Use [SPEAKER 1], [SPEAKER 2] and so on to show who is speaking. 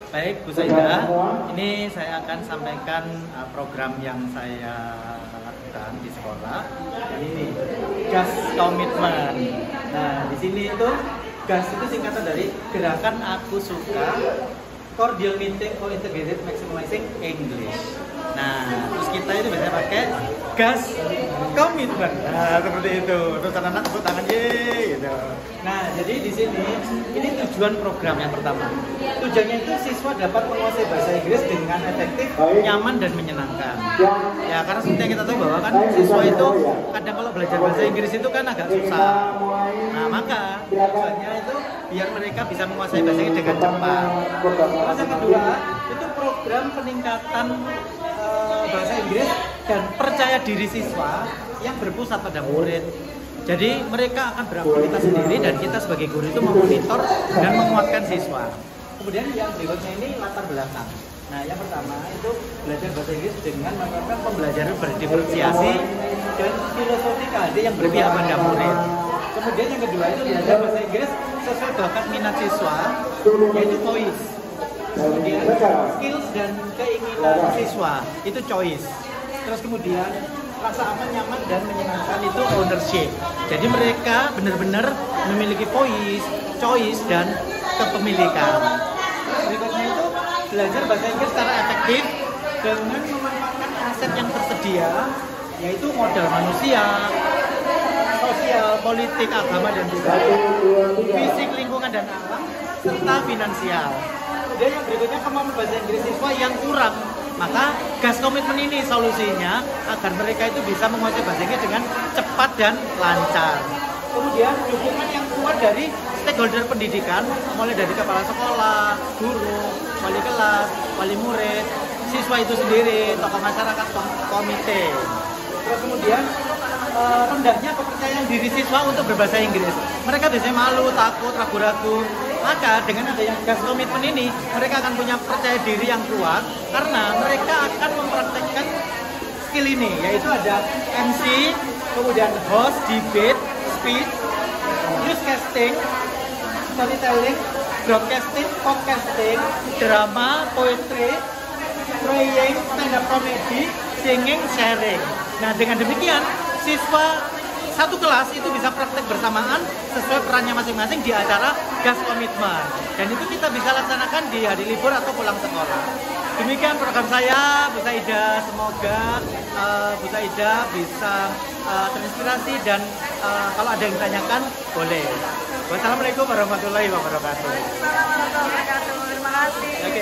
[SPEAKER 1] Baik, Bu Saida, ini saya akan sampaikan program yang saya lakukan di sekolah. Ini GAS Komitmen. Nah, di sini itu GAS itu singkatan dari Gerakan Aku Suka Cordial Meeting for Integrated Maximizing English. Nah, terus kita itu biasanya pakai GAS Komitmen. Nah, seperti itu. Terus anak-anak tepuk tangan, ye, gitu. Nah, jadi di sini ini tujuan program yang pertama. Tujuannya itu siswa dapat menguasai bahasa Inggris dengan efektif, nyaman dan menyenangkan. Ya, karena seperti yang kita tahu bahwa kan siswa itu kadang kalau belajar bahasa Inggris itu kan agak susah. Nah, maka tujuannya itu biar mereka bisa menguasai bahasa Inggris dengan cepat. Terus yang kedua, itu program peningkatan bahasa Inggris dan percaya diri siswa yang berpusat pada murid. Jadi mereka akan beraktivitas sendiri dan kita sebagai guru itu memonitor dan menguatkan siswa. Kemudian yang berikutnya ini latar belakang. Nah, yang pertama itu belajar bahasa Inggris dengan menerapkan pembelajaran berdiferensiasi dan filosofi KD yang berpihak pada murid. Kemudian yang kedua itu belajar bahasa Inggris sesuai bakat minat siswa, yaitu voice. Kemudian skills dan keinginan siswa itu choice. Terus kemudian rasa aman, nyaman dan menyenangkan itu ownership. Jadi mereka benar-benar memiliki voice, choice dan kepemilikan. Berikutnya itu belajar bahasa Inggris secara efektif dengan memanfaatkan aset yang tersedia, yaitu modal manusia, sosial, politik, agama dan budaya, fisik, lingkungan dan alam, serta finansial. Kemudian yang berikutnya kemampuan bahasa Inggris siswa yang kurang. Maka GAS Komitmen ini solusinya agar mereka itu bisa menguasai bahasa Inggris dengan cepat dan lancar. Kemudian dukungan yang kuat dari stakeholder pendidikan, mulai dari kepala sekolah, guru, wali kelas, wali murid, siswa itu sendiri, tokoh masyarakat, komite. Terus kemudian rendahnya kepercayaan diri siswa untuk berbahasa Inggris. Mereka biasanya malu, takut, ragu-ragu. Maka dengan adanya GAS Komitmen ini, mereka akan punya percaya diri yang kuat karena mereka akan mempraktekkan skill ini, yaitu ada MC, kemudian host, debate, speech, newscasting, storytelling, broadcasting, podcasting, drama, poetry, praying, stand-up comedy, singing, sharing. Nah, dengan demikian siswa satu kelas itu bisa praktek bersamaan sesuai perannya masing-masing di acara GAS Komitmen. Dan itu kita bisa laksanakan di hari libur atau pulang sekolah. Demikian program saya, Bu Saida. Semoga Bu Saida bisa terinspirasi dan kalau ada yang ditanyakan, boleh. Wassalamualaikum warahmatullahi wabarakatuh.
[SPEAKER 2] Assalamualaikum warahmatullahi wabarakatuh. Terima kasih.